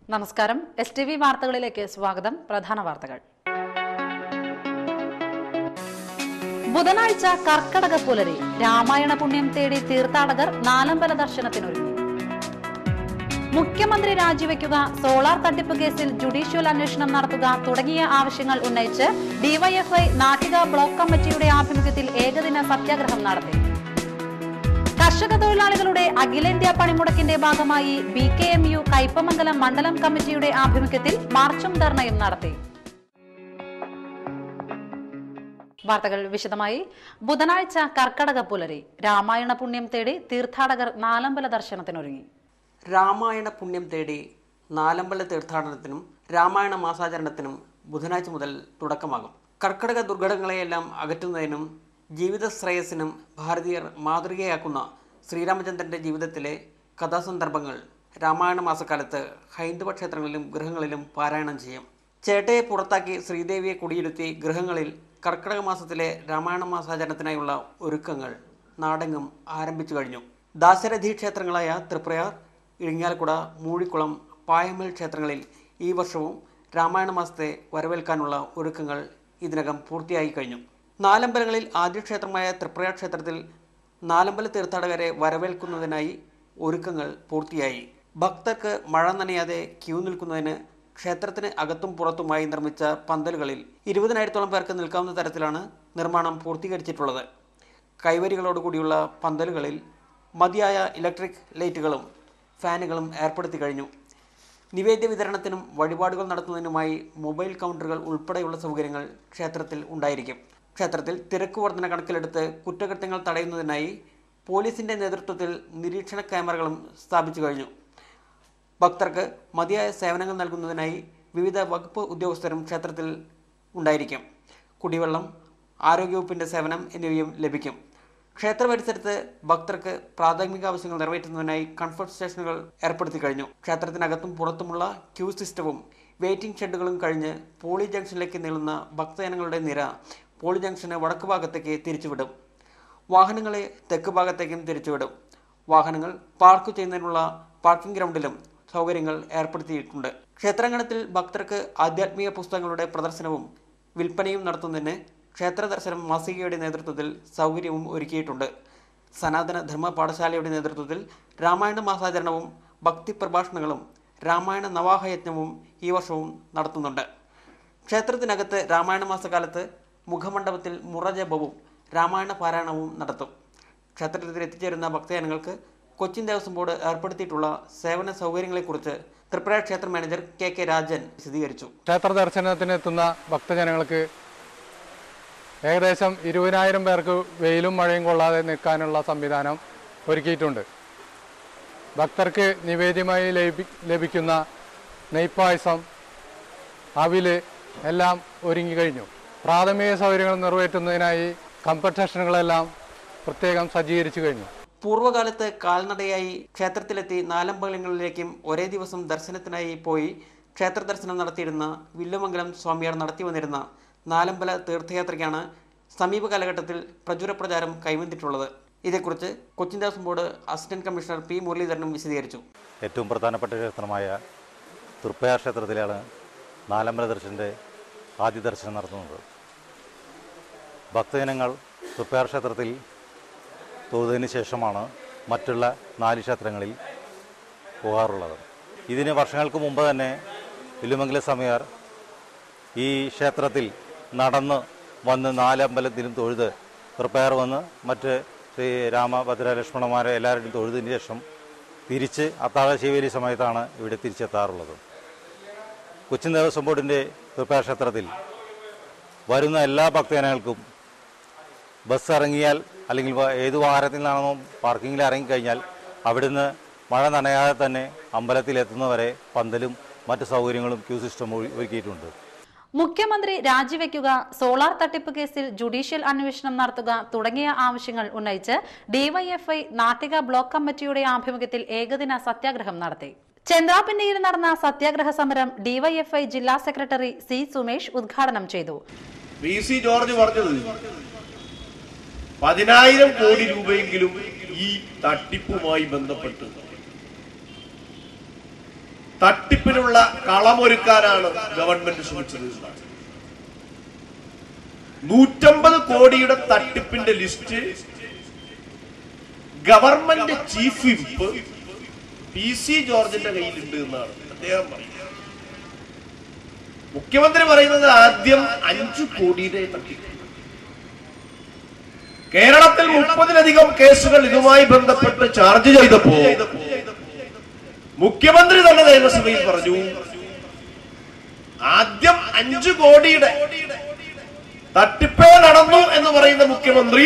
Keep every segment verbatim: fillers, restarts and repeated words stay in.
നമസ്കാരം. S T V വാർത്തകളിലേക്ക് സ്വാഗതം. പ്രധാന വാർത്തകൾ. ബുധനാഴ്ച കർക്കടക പുലരി. രാമായണ പുണ്യം തേടി തീർത്ഥാടകർ നാലമ്പല ദർശനത്തിനൊരുങ്ങി. മുഖ്യമന്ത്രി രാജിവെക്കുക, സോളാർ തട്ടിപ്പ് കേസിൽ ജുഡീഷ്യൽ അന്വേഷണം നടത്തുക തുടങ്ങിയ ആവശ്യങ്ങൾ ഉന്നയിച്ച് ഡിവൈഎഫ്ഐ നാട്ടിക ബ്ലോക്ക് കമ്മിറ്റിയുടെ ആഭിമുഖ്യത്തിൽ ഏകദിന സത്യാഗ്രഹം നടത്തി. കർഷക തൊഴിലാളികളുടെ അഖിലേന്ത്യാ പണിമുടക്കിന്റെ ഭാഗമായി B K M U Kaipamangalam മണ്ഡലം കമ്മിറ്റിയുടെ ആഭിമുഖ്യത്തിൽ മാർച്ചും ധർണയും നടത്തി. വാർത്തകൾ വിശദമായി. ബുധനാഴ്ച കർക്കടക പുലരി. രാമായണ പുണ്യം തേടി തീർത്ഥാടകർ നാലമ്പല ദർശനത്തിനൊരുങ്ങി. രാമായണ പുണ്യം തേടി നാലമ്പല തീർത്ഥാടനത്തിനും രാമായണ മാസാചരണത്തിനും ബുധനാഴ്ച മുതൽ തുടക്കമാകും. കർക്കടക ദുർഘടങ്ങളെയെല്ലാം അകറ്റുന്നതിനും ജീവിത ശ്രേയസ്സിനും ഭാരതീയർ മാതൃകയാക്കുന്ന ശ്രീരാമചന്ദ്രന്റെ ജീവിതത്തിലെ കഥാസന്ദർഭങ്ങൾ രാമായണ മാസക്കാലത്ത് ഹൈന്ദവ ക്ഷേത്രങ്ങളിലും ഗൃഹങ്ങളിലും പാരായണം ചെയ്യും. ചേട്ടയെ പുറത്താക്കി ശ്രീദേവിയെ കുടിയിരുത്തി ഗൃഹങ്ങളിൽ കർക്കിടക മാസത്തിലെ രാമായണ മാസാചരണത്തിനായുള്ള ഒരുക്കങ്ങൾ നാടെങ്ങും ആരംഭിച്ചു കഴിഞ്ഞു. ദാശരഥി ക്ഷേത്രങ്ങളായ തൃപ്രയാർ, ഇരിങ്ങാലക്കുട, മൂഴിക്കുളം, പായമ്മൽ ക്ഷേത്രങ്ങളിൽ ഈ വർഷവും രാമായണ മാസത്തെ വരവേൽക്കാനുള്ള ഒരുക്കങ്ങൾ ഇതിനകം പൂർത്തിയായി കഴിഞ്ഞു. നാലമ്പലങ്ങളിൽ ആദ്യ ക്ഷേത്രമായ തൃപ്രയാർ ക്ഷേത്രത്തിൽ നാലമ്പല തീർത്ഥാടകരെ വരവേൽക്കുന്നതിനായി ഒരുക്കങ്ങൾ പൂർത്തിയായി. ഭക്തർക്ക് മഴ നനയാതെ ക്യൂ നിൽക്കുന്നതിന് ക്ഷേത്രത്തിന് അകത്തും പുറത്തുമായി നിർമ്മിച്ച പന്തലുകളിൽ ഇരുപതിനായിരത്തോളം പേർക്ക് നിൽക്കാവുന്ന തരത്തിലാണ് നിർമ്മാണം പൂർത്തീകരിച്ചിട്ടുള്ളത്. കൈവരികളോടുകൂടിയുള്ള പന്തലുകളിൽ മതിയായ ഇലക്ട്രിക് ലൈറ്റുകളും ഫാനുകളും ഏർപ്പെടുത്തി കഴിഞ്ഞു. നിവേദ്യ വിതരണത്തിനും വഴിപാടുകൾ നടത്തുന്നതിനുമായി മൊബൈൽ കൗണ്ടറുകൾ ഉൾപ്പെടെയുള്ള സൗകര്യങ്ങൾ ക്ഷേത്രത്തിൽ ഉണ്ടായിരിക്കും. ക്ഷേത്രത്തിൽ തിരക്ക് വർധന കണക്കിലെടുത്ത് കുറ്റകൃത്യങ്ങൾ തടയുന്നതിനായി പോലീസിന്റെ നേതൃത്വത്തിൽ നിരീക്ഷണ ക്യാമറകളും സ്ഥാപിച്ചു കഴിഞ്ഞു. ഭക്തർക്ക് മതിയായ സേവനങ്ങൾ നൽകുന്നതിനായി വിവിധ വകുപ്പ് ഉദ്യോഗസ്ഥരും ക്ഷേത്രത്തിൽ ഉണ്ടായിരിക്കും. കുടിവെള്ളം, ആരോഗ്യവകുപ്പിന്റെ സേവനം എന്നിവയും ലഭിക്കും. ക്ഷേത്ര പരിസരത്ത് ഭക്തർക്ക് പ്രാഥമിക ആവശ്യങ്ങൾ നിറവേറ്റുന്നതിനായി കംഫർട്ട് സ്റ്റേഷനുകൾ ഏർപ്പെടുത്തി കഴിഞ്ഞു. ക്ഷേത്രത്തിനകത്തും പുറത്തുമുള്ള ക്യൂ സിസ്റ്റവും വെയിറ്റിംഗ് ഷെഡുകളും കഴിഞ്ഞ് പോളി ജംഗ്ഷനിലേക്ക് നീളുന്ന ഭക്തജനങ്ങളുടെ നിര പോളി ജംഗ്ഷന് വടക്ക് ഭാഗത്തേക്ക് തിരിച്ചുവിടും. വാഹനങ്ങളെ തെക്ക് ഭാഗത്തേക്കും തിരിച്ചുവിടും. വാഹനങ്ങൾ പാർക്ക് ചെയ്യുന്നതിനുള്ള പാർക്കിംഗ് ഗ്രൗണ്ടിലും സൗകര്യങ്ങൾ ഏർപ്പെടുത്തിയിട്ടുണ്ട്. ക്ഷേത്രാങ്കണത്തിൽ ഭക്തർക്ക് ആധ്യാത്മിക പുസ്തകങ്ങളുടെ പ്രദർശനവും വിൽപ്പനയും നടത്തുന്നതിന് ക്ഷേത്ര ദർശനം മാസികയുടെ നേതൃത്വത്തിൽ സൗകര്യവും ഒരുക്കിയിട്ടുണ്ട്. സനാതന ധർമ്മ പാഠശാലയുടെ നേതൃത്വത്തിൽ രാമായണ മാസാചരണവും ഭക്തി പ്രഭാഷണങ്ങളും രാമായണ നവാഹയജ്ഞവും ഈ വർഷവും നടത്തുന്നുണ്ട്. ക്ഷേത്രത്തിനകത്ത് രാമായണ മാസകാലത്ത് മുഖമണ്ഡപത്തിൽ മുറജപവും രാമായണ പാരായണവും നടത്തും. ക്ഷേത്രത്തിൽ എത്തിച്ചേരുന്ന ഭക്തജനങ്ങൾക്ക് കൊച്ചിൻ ദേവസ്വം ബോർഡ് ഏർപ്പെടുത്തിയിട്ടുള്ള സേവന സൗകര്യങ്ങളെക്കുറിച്ച് ത്രിപുര ക്ഷേത്ര മാനേജർ കെ കെ രാജൻ വിശദീകരിച്ചു. ക്ഷേത്ര ദർശനത്തിനെത്തുന്ന ഭക്തജനങ്ങൾക്ക് ഏകദേശം ഇരുപതിനായിരം പേർക്ക് വെയിലും മഴയും കൊള്ളാതെ നിൽക്കാനുള്ള സംവിധാനം ഒരുക്കിയിട്ടുണ്ട്. ഭക്തർക്ക് നിവേദ്യമായി ലഭി ലഭിക്കുന്ന നെയ്പായസം, അവില് എല്ലാം ഒരുങ്ങിക്കഴിഞ്ഞു. പ്രാഥമിക സൗകര്യങ്ങൾ നിറവേറ്റുന്നതിനായി കംഫർട്ട് സ്റ്റേഷനുകളെല്ലാം പ്രത്യേകം സജ്ജീകരിച്ചു കഴിഞ്ഞു. പൂർവ്വകാലത്ത് കാൽനടയായി ക്ഷേത്രത്തിലെത്തി നാലമ്പലങ്ങളിലേക്കും ഒരേ ദിവസം ദർശനത്തിനായി പോയി ക്ഷേത്ര ദർശനം നടത്തിയിരുന്ന വില്ലുമംഗലം സ്വാമിയാർ നടത്തി വന്നിരുന്ന നാലമ്പല തീർത്ഥയാത്രയ്ക്കാണ് സമീപ കാലഘട്ടത്തിൽ പ്രചുര പ്രചാരം കൈവന്നിട്ടുള്ളത്. ഇതേക്കുറിച്ച് Cochin Devaswom board assistant commissioner P മുരളീധരനും വിശദീകരിച്ചു. ഏറ്റവും പ്രധാനപ്പെട്ട ക്ഷേത്രമായ തൃപ്പയാർ ക്ഷേത്രത്തിലാണ് നാലമ്പല ദർശനത്തിൻ്റെ ആദ്യ ദർശനം നടത്തുന്നത്. ഭക്തജനങ്ങൾ തൃപ്പയാർ ക്ഷേത്രത്തിൽ തൊഴുതിന് ശേഷമാണ് മറ്റുള്ള നാല് ക്ഷേത്രങ്ങളിൽ പോകാറുള്ളത്. ഇതിന് വർഷങ്ങൾക്ക് മുമ്പ് തന്നെ വില്ലുമംഗല സ്വാമിയാർ ഈ ക്ഷേത്രത്തിൽ നടന്ന് വന്ന് നാലമ്പലത്തിലും തൊഴുത് തൃപ്പയാർ വന്ന് മറ്റ് ശ്രീ രാമഭദ്ര ലക്ഷ്മണന്മാരെ എല്ലാവരുടെയും തൊഴുതിന് ശേഷം തിരിച്ച് അത്താഴ ശിവേലി സമയത്താണ് ഇവിടെ തിരിച്ചെത്താറുള്ളത്. കൊച്ചിൻ ദേവസ്വം ബോർഡിൻ്റെ തൃപ്പയാർ ക്ഷേത്രത്തിൽ വരുന്ന എല്ലാ ഭക്തജനങ്ങൾക്കും ബസ് ഇറങ്ങിയാൽ അല്ലെങ്കിൽ ഏത് വാഹനത്തിൽ നിന്നാണോ പാർക്കിങ്ങിൽ ഇറങ്ങിക്കഴിഞ്ഞാൽ അവിടുന്ന് മഴ നനയാതെ തന്നെ അമ്പലത്തിലെത്തുന്നവരെ പന്തലും മറ്റ് സൗകര്യങ്ങളും ക്യൂ സിസ്റ്റം ഒരുക്കിയിട്ടുണ്ട്. മുഖ്യമന്ത്രി രാജിവെക്കുക, സോളാർ തട്ടിപ്പ് കേസിൽ ജുഡീഷ്യൽ അന്വേഷണം നടത്തുക തുടങ്ങിയ ആവശ്യങ്ങൾ ഉന്നയിച്ച് ഡിവൈഎഫ്ഐ നാട്ടിക ബ്ലോക്ക് കമ്മിറ്റിയുടെ ആഭിമുഖ്യത്തിൽ ഏകദിന സത്യാഗ്രഹം നടത്തി. ചന്ദ്രാപിന്നിയിൽ നടന്ന സത്യാഗ്രഹ സമരം ഡിവൈഎഫ്ഐ ജില്ലാ സെക്രട്ടറി സി സുമേഷ് ഉദ്ഘാടനം ചെയ്തു. വി സി ജോർജ് പറഞ്ഞത് പതിനായിരം കോടി രൂപയെങ്കിലും ഈ തട്ടിപ്പുമായി ബന്ധപ്പെട്ട് തട്ടിപ്പിനുള്ള കളമൊരുക്കാനാണ് ഗവൺമെന്റ് ശ്രമിച്ചത്. നൂറ്റമ്പത് കോടിയുടെ തട്ടിപ്പിന്റെ list government chief whip P C ജോർജിന്റെ കയ്യിലുണ്ട് എന്നാണ് അദ്ദേഹം പറയുന്നത്. മുഖ്യമന്ത്രി പറയുന്നത് ആദ്യം അഞ്ചു കോടിയുടെ തട്ടിപ്പ്. കേരളത്തിൽ മുപ്പതിലധികം കേസുകൾ ഇതുമായി ബന്ധപ്പെട്ട് ചാർജ് ചെയ്തപ്പോ മുഖ്യമന്ത്രി തന്നെ നിയമസഭയിൽ പറഞ്ഞു ആദ്യം അഞ്ചു കോടിയുടെ തട്ടിപ്പേ നടന്നു എന്ന് പറയുന്ന മുഖ്യമന്ത്രി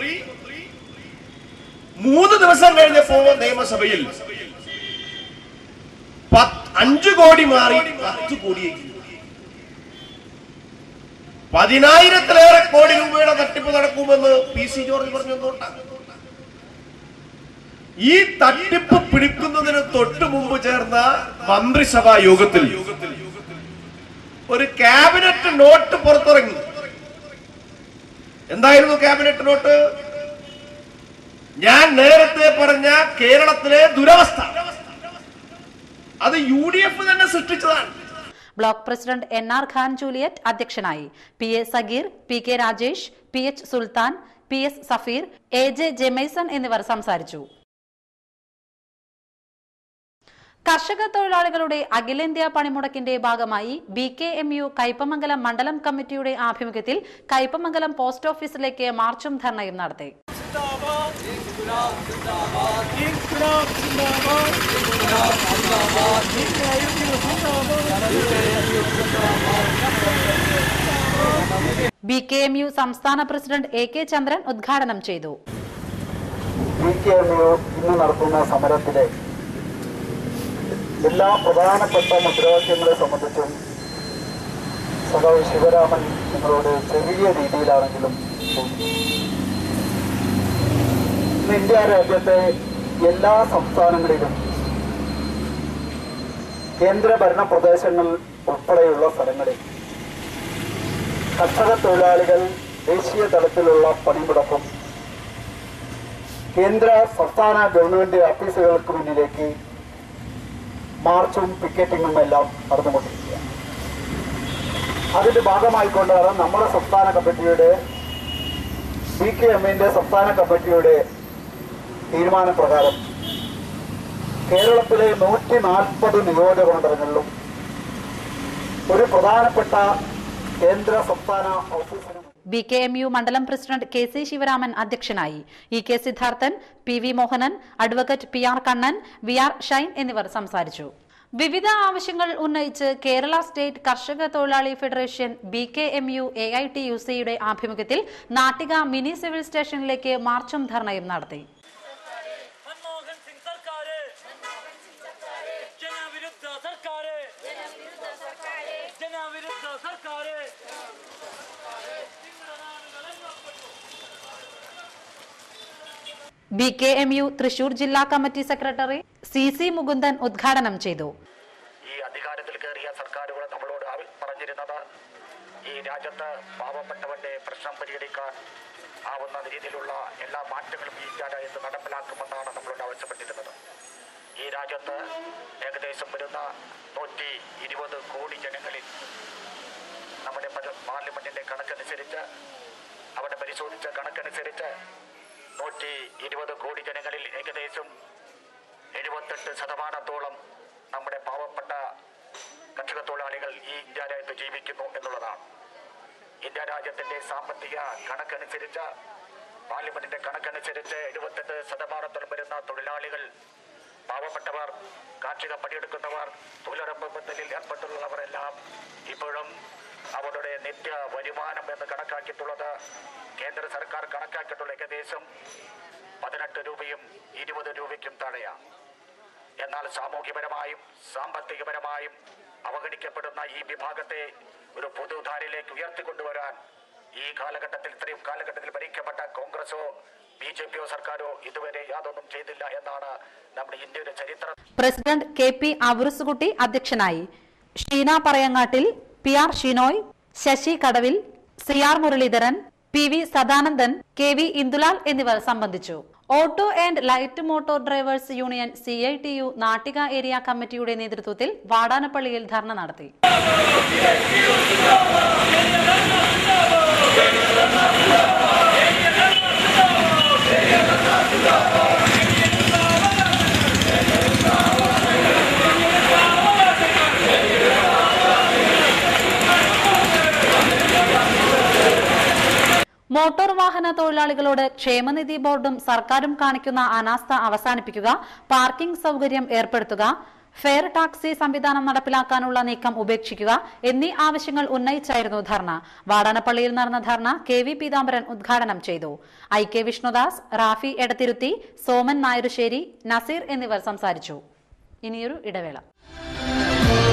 മൂന്ന് ദിവസം കഴിഞ്ഞപ്പോ നിയമസഭയിൽ അഞ്ചു കോടി മാറി പത്ത് കോടിയേക്ക് പതിനായിരത്തിലേറെ കോടി രൂപയുടെ തട്ടിപ്പ് നടക്കുമെന്ന് പി സി ജോർജ് പറഞ്ഞുകൊണ്ടാണ്. ഈ തട്ടിപ്പ് പിടിക്കുന്നതിന് തൊട്ടു മുമ്പ് ചേർന്ന മന്ത്രിസഭാ യോഗത്തിൽ ഒരു ക്യാബിനറ്റ് നോട്ട് പുറത്തിറങ്ങി. എന്തായിരുന്നു ക്യാബിനറ്റ് നോട്ട്? ഞാൻ നേരത്തെ പറഞ്ഞ കേരളത്തിലെ ദുരവസ്ഥ അത് യു ഡി എഫ് തന്നെ സൃഷ്ടിച്ചതാണ്. Block president N R Khan Juliet അധ്യക്ഷനായി. P A Sageer, P K Rajesh, P H Sulthan, P S Safeer, A J Jemaison എന്നിവർ സംസാരിച്ചു. കർഷക തൊഴിലാളികളുടെ അഖിലേന്ത്യാ പണിമുടക്കിന്റെ ഭാഗമായി B K M U Kaipamangalam മണ്ഡലം കമ്മിറ്റിയുടെ ആഭിമുഖ്യത്തിൽ കൈപ്പമംഗലം പോസ്റ്റ് ഓഫീസിലേക്ക് മാർച്ചും ധർണയും നടത്തി. ബി കെ എം യു സംസ്ഥാന പ്രസിഡന്റ് എ കെ ചന്ദ്രൻ ഉദ്ഘാടനം ചെയ്തു. ബി കെ എം യു ഇന്ന് നടത്തുന്ന സമരത്തിലെ എല്ലാ പ്രധാനപ്പെട്ട മുദ്രാവാക്യങ്ങളെ സംബന്ധിച്ചും സഖാവ് ശിവരാമൻ നിങ്ങളോട് ചെറിയ രീതിയിലാണെങ്കിലും ഇന്ന് ഇന്ത്യ രാജ്യത്തെ എല്ലാ സംസ്ഥാനങ്ങളിലും കേന്ദ്രഭരണ പ്രദേശങ്ങൾ ഉൾപ്പെടെയുള്ള സ്ഥലങ്ങളിൽ കർഷക തൊഴിലാളികൾ ദേശീയ തലത്തിലുള്ള പണിമുടക്കും കേന്ദ്ര സംസ്ഥാന ഗവൺമെന്റ് ഓഫീസുകൾക്ക് മുന്നിലേക്ക് മാർച്ചും പിക്കറ്റിങ്ങും എല്ലാം നടന്നുകൊണ്ടിരിക്കുക. അതിന്റെ ഭാഗമായിക്കൊണ്ടാണ് നമ്മുടെ സംസ്ഥാന കമ്മിറ്റിയുടെ ബി കെ എമ്മിന്റെ സംസ്ഥാന കമ്മിറ്റിയുടെ തീരുമാനപ്രകാരം കേരളത്തിലെ നൂറ്റി നാൽപ്പത് നിയോജക മണ്ഡലങ്ങളിലും ഒരു പ്രധാനപ്പെട്ട കേന്ദ്ര സംസ്ഥാന ഓഫീസിനും ബി കെ എം യു മണ്ഡലം പ്രസിഡന്റ് കെ സി ശിവരാമൻ അധ്യക്ഷനായി. E K Sidharthan, P V Mohanan, advocate P R Kannan, V R Shine എന്നിവർ സംസാരിച്ചു. വിവിധ ആവശ്യങ്ങൾ ഉന്നയിച്ച് കേരള സ്റ്റേറ്റ് കർഷക തൊഴിലാളി federation B K M U A I T U സിയുടെ ആഭിമുഖ്യത്തിൽ നാട്ടിക മിനി സിവിൽ സ്റ്റേഷനിലേക്ക് മാർച്ചും ധർണയും നടത്തി. B K M U Thrissur ജില്ലാ committee secretary C C Mukundan ഉദ്ഘാടനം ചെയ്തു. ഈ അധികാരത്തിൽ കയറിയ സർക്കാരുകൾ നമ്മളോട് പറഞ്ഞിരുന്നത് ഈ രാജ്യത്ത് പാവപ്പെട്ടവന്റെ പ്രശ്നം പരിഹരിക്കാൻ ആവുന്ന രീതിയിലുള്ള എല്ലാ മാറ്റങ്ങളും ഈ രാജ്യത്ത് നടപ്പിലാക്കുമെന്നാണ് നമ്മളോട് ആവശ്യപ്പെട്ടിരുന്നത്. ഈ രാജ്യത്ത് ഏകദേശം വരുന്ന നൂറ്റി ഇരുപത് കോടി ജനങ്ങളിൽ നമ്മുടെ പാർലമെന്റിന്റെ കണക്കനുസരിച്ച് അവിടെ പരിശോധിച്ച കണക്കനുസരിച്ച് നൂറ്റി ഇരുപത് കോടി ജനങ്ങളിൽ ഏകദേശം എഴുപത്തെട്ട് ശതമാനത്തോളം നമ്മുടെ പാവപ്പെട്ട കർഷക തൊഴിലാളികൾ ഈ ഇന്ത്യ രാജ്യത്ത് ജീവിക്കുന്നു എന്നുള്ളതാണ്. ഇന്ത്യ രാജ്യത്തിന്റെ സാമ്പത്തിക കണക്കനുസരിച്ച് പാർലമെന്റിന്റെ കണക്കനുസരിച്ച് എഴുപത്തെട്ട് ശതമാനത്തോളം വരുന്ന തൊഴിലാളികൾ പാവപ്പെട്ടവർ, കാർഷിക പണിയെടുക്കുന്നവർ, തൊഴിലുറപ്പ് പദ്ധതിയിൽ ഏർപ്പെട്ടുള്ളവരെല്ലാം ഇപ്പോഴും അവരുടെ നിത്യ വരുമാനം എന്ന് കണക്കാക്കിയിട്ടുള്ളത് കേന്ദ്ര സർക്കാർ കണക്കാക്കിയിട്ടുള്ള ഏകദേശം പതിനെട്ട് രൂപയും ഇരുപത് രൂപയ്ക്കും താഴെയാണ്. എന്നാൽ സാമൂഹ്യപരമായും സാമ്പത്തികപരമായും അവഗണിക്കപ്പെടുന്ന ഈ വിഭാഗത്തെ ഒരു പൊതുധാരയിലേക്ക് ഉയർത്തിക്കൊണ്ടുവരാൻ ഈ കാലഘട്ടത്തിൽ ഇത്രയും കാലഘട്ടത്തിൽ ഭരിക്കപ്പെട്ട കോൺഗ്രസോ ബി ജെ പിയോ സർക്കാരോ ഇതുവരെ യാതൊന്നും ചെയ്തില്ല എന്നാണ് നമ്മുടെ ഇന്ത്യയുടെ ചരിത്രം. പ്രസിഡന്റ് കെ പി അവറുസുകുട്ടി അധ്യക്ഷനായി. Sheena Parayangattil, P R Shinoy, Sasi Kadavil, C R Muraleedharan, P V Sadanandan, K V Indulal എന്നിവർ സംബന്ധിച്ചു. Auto and light motor drivers union C I T U Nattika area committee നേതൃത്വത്തിൽ വാടാനപ്പള്ളിയിൽ ധർണ നടത്തി. മോട്ടോർ വാഹന തൊഴിലാളികളോട് ക്ഷേമനിധി ബോർഡും സർക്കാരും കാണിക്കുന്ന അനാസ്ഥ അവസാനിപ്പിക്കുക, പാർക്കിംഗ് സൗകര്യം ഏർപ്പെടുത്തുക, ഫെയർ ടാക്സി സംവിധാനം നടപ്പിലാക്കാനുള്ള നീക്കം ഉപേക്ഷിക്കുക എന്നീ ആവശ്യങ്ങൾ ഉന്നയിച്ചായിരുന്നു ധർണ. വാടാനപ്പള്ളിയിൽ നടന്ന ധർണ കെ വി പീതാംബരൻ ഉദ്ഘാടനം ചെയ്തു. ഐ കെ വിഷ്ണുദാസ്, റാഫി എടത്തിരുത്തി, സോമൻ നായരുശ്ശേരി, നസീർ എന്നിവർ സംസാരിച്ചു. ഇനിയൊരു ഇടവേള.